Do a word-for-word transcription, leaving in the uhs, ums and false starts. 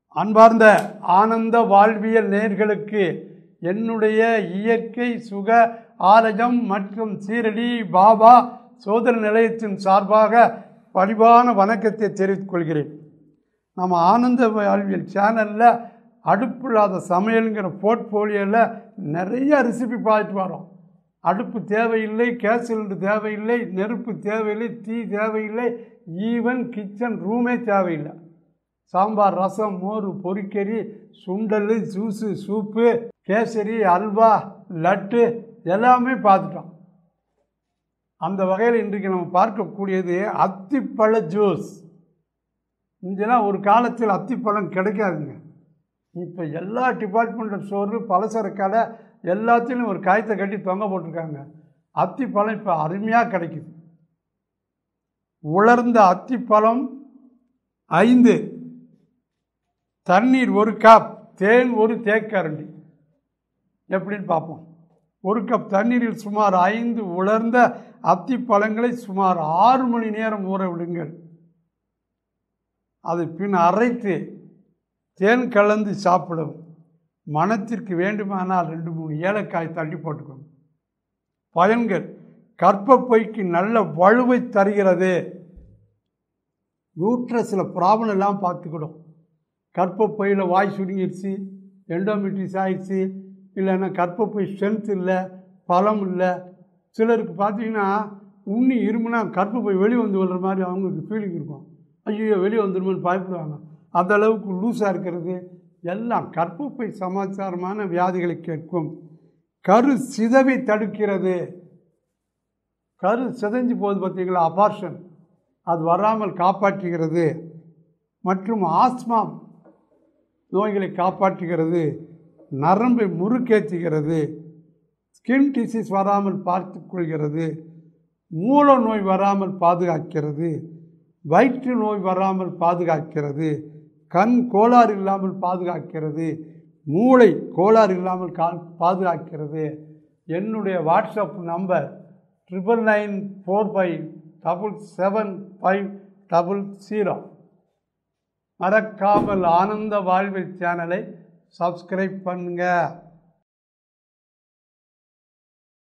அன்பார்ந்த ஆனந்த வாழ்வியல் நேயர்களுக்கு என்னுடைய இயற்கை சுக ஆலயம் மற்றும் சீரடி பாபா சோதனை நிலையத்தின் சார்பாக பணிவான வணக்கத்தை தெரிவித்துக் கொள்கிறேன். நம்ம ஆனந்த வாழ்வியல் சேனலில் அடுப்பு இல்லாத சமையலுங்கிற போர்ட்ஃபோலியோவில் நிறைய ரெசிபி பார்த்துட்டு வரோம். அடுப்பு தேவையில்லை, கேஸ் சிலிண்டர் தேவையில்லை, நெருப்பு தேவையில்லை, தீ தேவையில்லை, ஈவன் கிச்சன் ரூமே தேவையில்லை. சாம்பார், ரசம், மோர், பொரிக்கறி, சுண்டல், ஜூஸு, சூப்பு, கேசரி, அல்வா, லட்டு எல்லாமே பார்த்துட்டோம். அந்த வகையில் இன்றைக்கு நம்ம பார்க்கக்கூடியது அத்திப்பழ ஜூஸ். இங்கெல்லாம் ஒரு காலத்தில் அத்திப்பழம் கிடைக்காதுங்க. இப்போ எல்லா டிபார்ட்மெண்டல் ஸ்டோரு, பலசரக்கு கடை எல்லாத்திலும் ஒரு காயத்தை கட்டி தொங்க போட்டிருக்காங்க. அத்திப்பழம் இப்போ அருமையாக கிடைக்குது. உலர்ந்த அத்திப்பழம் ஐந்து, தண்ணீர் ஒரு கப், தேன் ஒரு தேக்கரண்டி. எப்படின்னு பார்ப்போம். ஒரு கப் தண்ணீரில் சுமார் ஐந்து உலர்ந்த அத்திப்பழங்களை சுமார் ஆறு மணி நேரம் ஊற விடுங்கள். அதை பின் அரைத்து தேன் கலந்து சாப்பிடவும். மனத்திற்கு வேண்டுமானால் ரெண்டு மூணு ஏலக்காய் தள்ளி போட்டுக்கோங்க. பயன்கள்: கர்ப்பப்பைக்கு நல்ல வலுவை தருகிறது. யூட்ரஸில் ப்ராப்ளம் எல்லாம் பார்த்துக்கிடும். கர்ப்பப்பையில் வாய் சுருங்கிடுச்சு, எண்டோமெட்ரிஸ் ஆயிடுச்சு, இல்லைன்னா கர்ப்பப்பை ஸ்ட்ரென்த் இல்லை, பலம் இல்லை. சிலருக்கு பார்த்தீங்கன்னா உண்ணி இருமுனா கர்ப்பப்பை வெளியே வந்து விடுற மாதிரி அவங்களுக்கு ஃபீலிங் இருக்கும். ஐயோ வெளியே வந்துடுமோன்னு பயப்படுவாங்க. அந்த அளவுக்கு லூஸாக இருக்கிறது எல்லாம் கர்ப்பப்பை சமாச்சாரமான வியாதிகளை கேட்கும். கரு சிதைவை தடுக்கிறது. கரு சிதைஞ்சு போகுது பார்த்தீங்களா, அபார்ஷன், அது வராமல் காப்பாற்றுகிறது. மற்றும் ஆஸ்மா நோய்களை காப்பாற்றுகிறது. நரம்பை முறுக்கேற்றுகிறது. ஸ்கின் டிசீஸ் வராமல் பார்த்து கொள்கிறது. மூல நோய் வராமல் பாதுகாக்கிறது. வயிற்று நோய் வராமல் பாதுகாக்கிறது. கண் கோளாறு இல்லாமல் பாதுகாக்கிறது. மூளை கோளாறு இல்லாமல் கா பாதுகாக்கிறது. என்னுடைய WhatsApp number triple nine four five double seven five double zero. மறக்காமல் ஆனந்த வாழ்வில் சேனலை சப்ஸ்கிரைப் பண்ணுங்கள்.